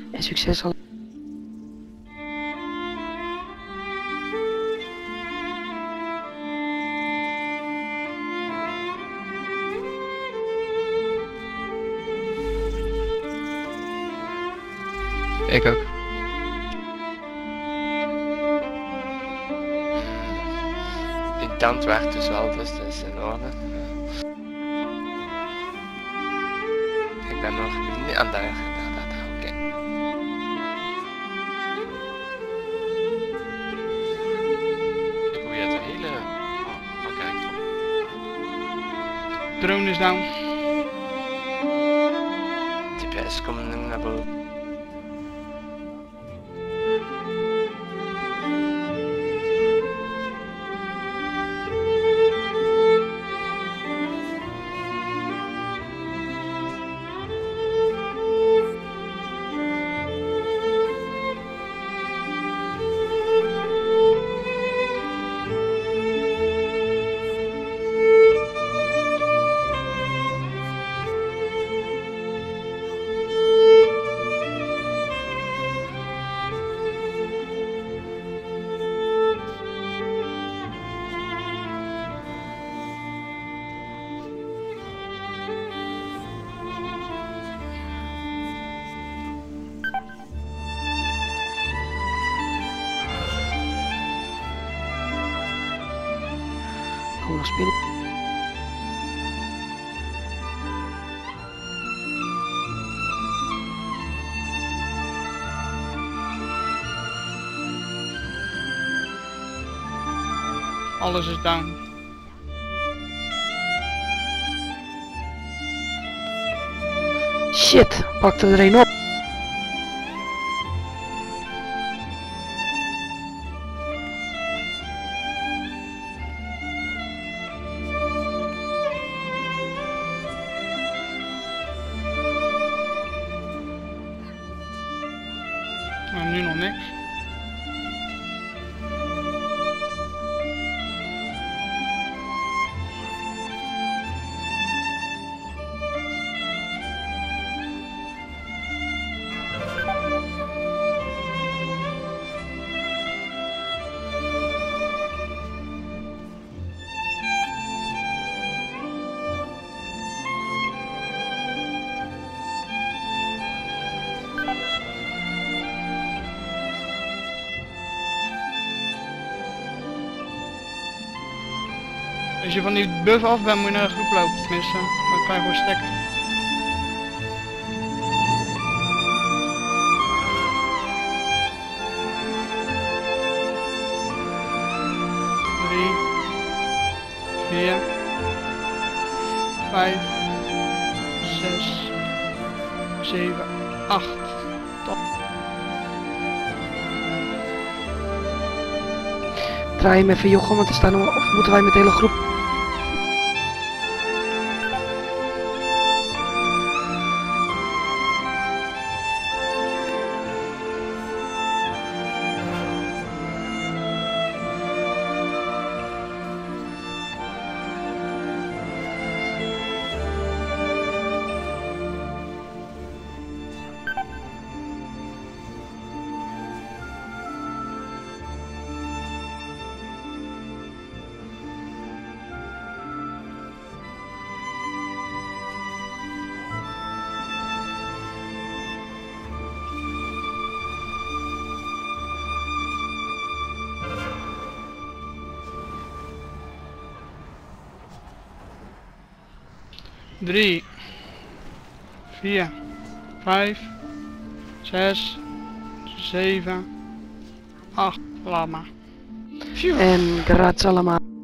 En succes al. Ik ook. Die tand werkt dus wel, dus dat is in orde. Ik ben nog niet aan daar. Oké. Ik probeer te helen. Oh, wat kijk toch. Drone is down. TPS komt nu naar boven. Kom nog spinnen. Alles is down. Shit, pakte er een op. Nou, nu nog niks. Als je van die buff af bent, moet je naar de groep lopen. Tenminste, dan kan je gewoon stekken. Drie, 4, 5, 6, 7, 8. Draai hem even Jochem, want er staan nog, of moeten wij met de hele groep? Drie, 4, 5, 6, 7, 8. Laat maar. En grazie allemaal.